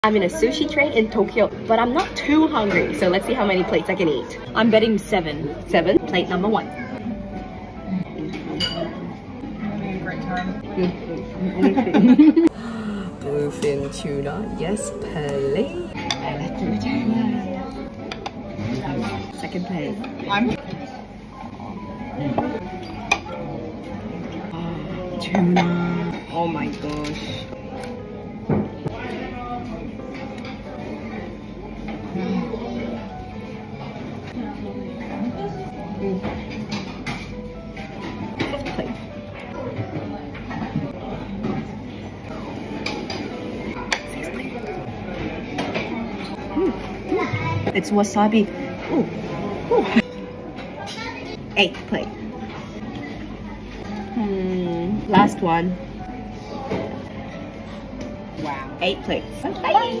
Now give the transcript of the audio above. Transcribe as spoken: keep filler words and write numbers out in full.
I'm in a sushi train in Tokyo, but I'm not too hungry, so let's see how many plates I can eat. I'm betting seven. Seven. Plate number one. Having a great time. Bluefin tuna, yes, plate. Second plate. I'm Tuna. Oh my gosh. It's wasabi. Ooh. Ooh. Eighth plate. Hmm. Last one. wow. Eight plates. Bye.